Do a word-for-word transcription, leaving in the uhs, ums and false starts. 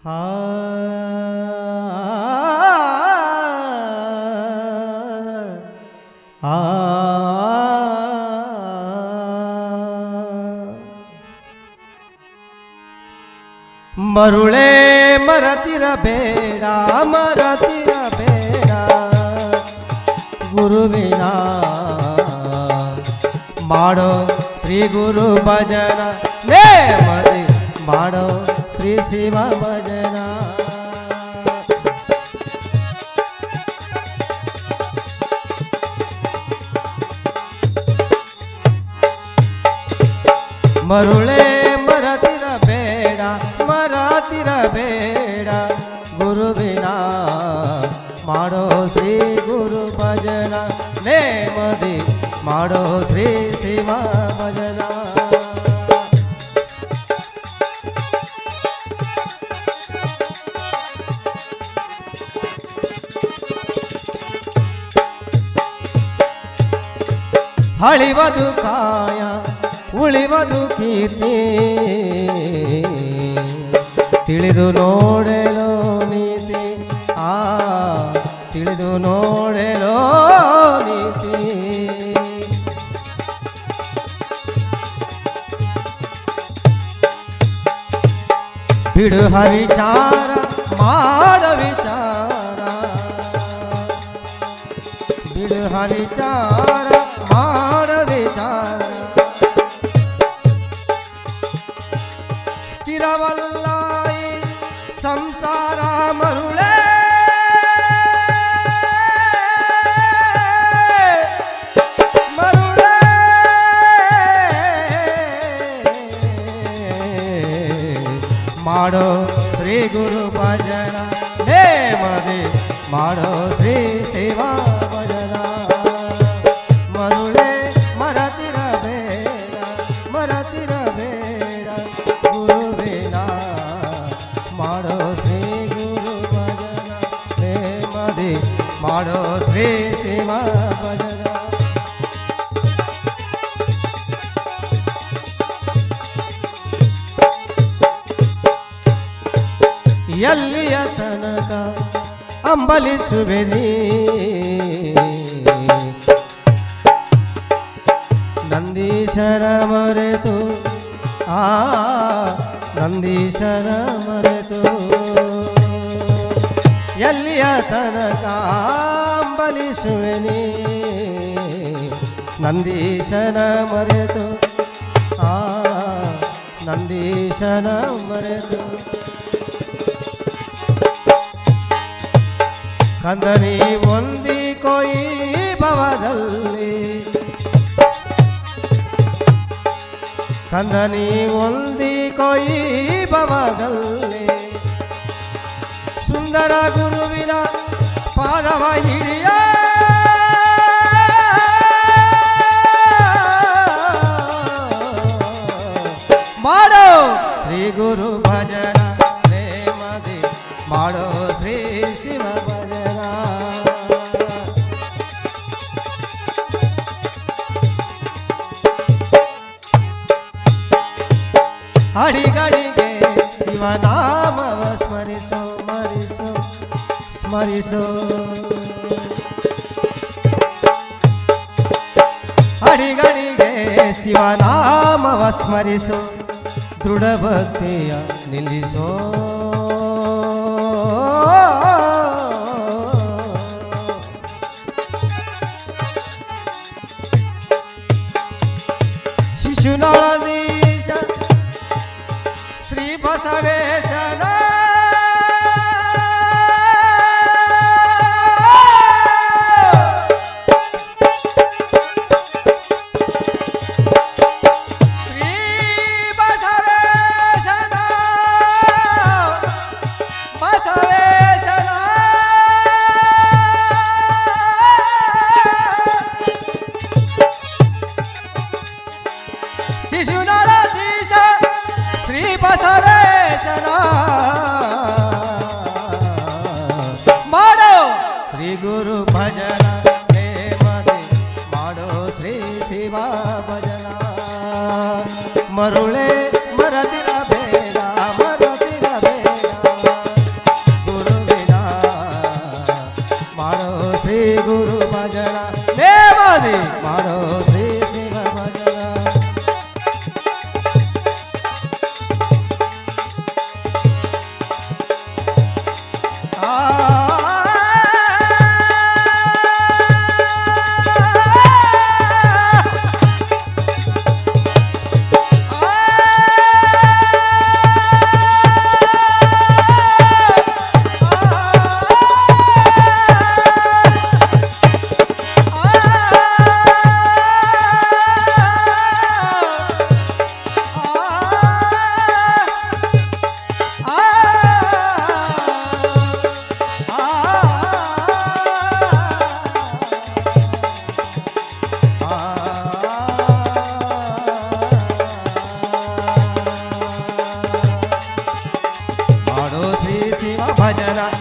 ಆ ಆ ಮರುಳೇ ಮರತಿರಬೇಡ ಮರತಿರಬೇಡ ಗುರುವಿನ ಮಾಡೋ ಶ್ರೀ ಗುರು ಭಜನ ನೇಮದಿ ಮಾಡೋ ಶ್ರೀ ಶಿವ ಭಜನ ಮರುಳೇ ಮರತಿರಬೇಡ ಮರತಿರಬೇಡ ಗುರುವಿನ ಮಾಡೋ ಶ್ರೀ ಗುರು ಭಜನ ನೇಮದಿ ಮಾಡೋ ಶ್ರೀ ಶಿವ ಭಜನ ಹಳಿವದು ಕಾಯ ಉಳಿವದು ಕೀರ್ತಿ ತಿಳಿದು ನೋಡೆಲೋ ನೀತಿ ಆ ತಿಳಿದು ನೋಡೆಲೋ ನೀತಿ ಬಿಡು ಹವಿಚಾರ ಮಾಡ ವಿಚಾರ ಬಿಡು ಹವಿಚಾರ ಮಾಡ ವಿಚಾರ ಸ್ಥಿರವಲ್ಲ ಈ ಸಂಸಾರ ಮರುಳೇ ಮರುಳೇ ಮಾಡೋ ಶ್ರೀ ಗುರು ಭಜನ ನೇಮದಿ ಮಾಡೋ ಶ್ರೀ ಶಿವ ಭಜನ ಮರುಳೇ ಮರತಿರಬೇಡ ಮರತಿರಬೇಡ ಗುರುವಿನ ಮಾಡೋ ಶ್ರೀ ಗುರು ಭಜನ ನೇಮದಿ ಮಾಡೋ ಶ್ರೀ ಶಿವ ಭಜನ ಎಲ್ಲಿಯ ತನಕ ಅಂಬಲಿಸುವೆ ನೀ ನಂದೀಶನ ಮರೆತು ಆ ನಂದೀಶನ ಮರೆತು ಎಲ್ಲಿಯ ತನಕ ಅಂಬಲಿಸುವೆ ನೀ ನಂದೀಶನ ಮರೆತು ಆ ನಂದೀಶನ ಮರೆತು ಕಂದನಿ ಒಂದಿ ಕೊಯಿ ಭವದಲ್ಲಿ ಕಂದನಿ ಒಂದಿ ಕೊಯಿ ಭವದಲ್ಲಿ ಸುಂದರ ಗುರುವಿನ ಪಾದವ ಹಿಡಿಯ ಮಾಡೋ ಶ್ರೀ ಗುರು ಭಜನ ನೇಮದಿ ಮಾಡೋ ಶ್ರೀ ಶಿವ ಭಜನ ಅಡಿಗಡಿಗೆ ಶಿವನಾಮವ ಸ್ಮರಿಸೋ ಸ್ಮರಿಸೋ ಸ್ಮರಿಸೋ ಅಡಿಗಡಿಗೆ ಶಿವನಾಮವ ಸ್ಮರಿಸೋ ದೃಢ ಭಕ್ತಿಯ ನಿಲ್ಲಿಸೋ ಶಿಶುನಾಳದೀಶ ಶ್ರೀ ಬಸವೇಶನ ಶ್ರೀ ಬಸವೇಶನ ಬಸವೇಶನ ಶಿಶುನಾಳದೀಶ ಶ್ರೀ ಬಸವೇಶನ ಮಾಡೋ ಶ್ರೀ ಗುರು ಭಜನ ನೇಮದಿ ಮಾಡೋ ಶ್ರೀ ಶಿವ ಭಜನ ಮರುಳೇ ಮರತಿರಬೇಡ ಮರತಿರಬೇಡ ಭಜನ